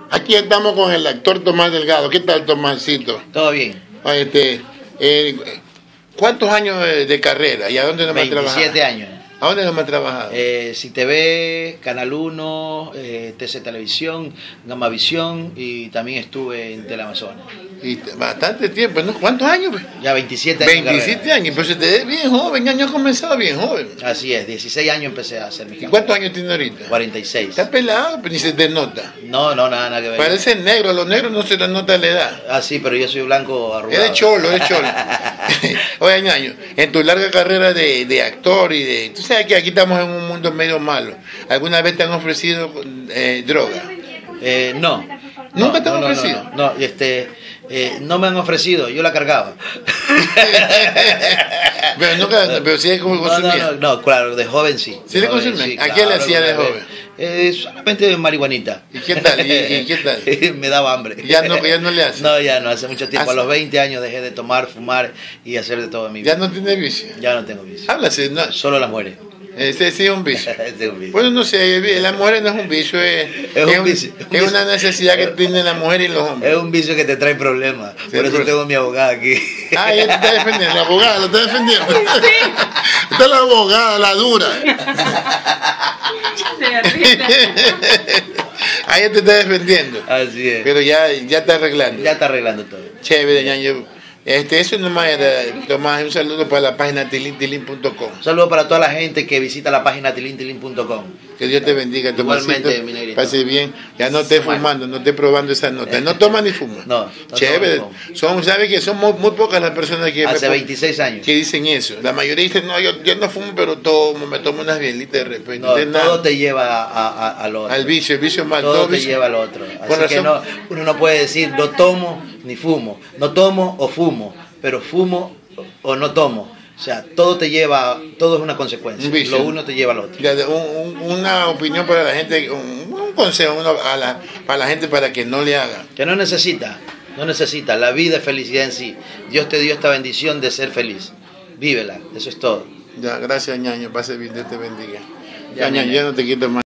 Aquí estamos con el actor Tomás Delgado. ¿Qué tal, Tomásito? Todo bien. ¿Cuántos años de carrera y a dónde nomás has trabajado? 27 años. ¿A dónde nomás has trabajado? CTV, Canal 1, TC Televisión, Gamavisión y también estuve en Teleamazonas. Y bastante tiempo, ¿no? ¿Cuántos años? Ya 27 años. 27 años, pero se te ve bien joven, ya has comenzado bien joven. Así es, 16 años empecé a hacer mi carrera. ¿Y cuántos años tiene ahorita? 46. Está pelado, pero ni se te nota. No, nada que ver. Parece negro, a los negros no se les nota la edad. Ah, sí, pero yo soy blanco arrugado. Es de cholo. Oye, Ñaño, en tu larga carrera de actor y de... Tú sabes que aquí estamos en un mundo medio malo. ¿Alguna vez te han ofrecido droga? No. ¿Nunca te han ofrecido? No me han ofrecido, yo la cargaba. pero sí consumía. No, claro, de joven sí. ¿Sí le consumía? Sí, ¿A qué le hacía de joven? Solamente marihuanita. ¿Y qué tal? ¿Y qué tal? Me daba hambre. ¿Ya no le hace? No, ya no, hace mucho tiempo. A los 20 años dejé de tomar, fumar y hacer de todo en mi vida. ¿Ya no tiene vicio? Ya no tengo vicio. Háblase, no. Solo las mujeres. Ese sí es un vicio. Es un vicio. Bueno, no sé, la mujer no es un vicio, es un vicio. Es una necesidad que tienen la mujer y los hombres. Es un vicio que te trae problemas. Por eso tengo a mi abogada aquí. Ah, ella te está defendiendo, la abogada lo está defendiendo. Sí. Está la abogada, la dura. Ahí ella te está defendiendo. Así es. Pero ya está arreglando. Ya está arreglando todo. Chévere, Ñaño. Eso nomás era, Tomás, un saludo para la página tilintilin.com. Un saludo para toda la gente que visita la página tilintilin.com. Que Dios te bendiga, Tomásito. Igualmente, mi negrito. Pase bien. Ya no estés fumando, no estés probando esa nota. No tomas ni fumas. No. Chévere. ¿Sabes que son muy pocas las personas que... Hace 26 años. Que dicen eso. La mayoría dicen, no, yo no fumo, pero me tomo unas bielitas de repente. No, todo te lleva al otro. Al vicio, el vicio mal. Todo te lleva al otro. Así que uno no puede decir, no tomo ni fumo. No tomo o fumo, pero fumo o no tomo. O sea, todo es una consecuencia. Lo uno te lleva al otro. Una opinión para la gente, un consejo para la gente para que no le haga. Que no necesita. La vida es felicidad en sí. Dios te dio esta bendición de ser feliz. Vívela, eso es todo. Ya, gracias, Ñaño. Pase bien, Dios te bendiga. Ya, Ñaño, ya no te quito más.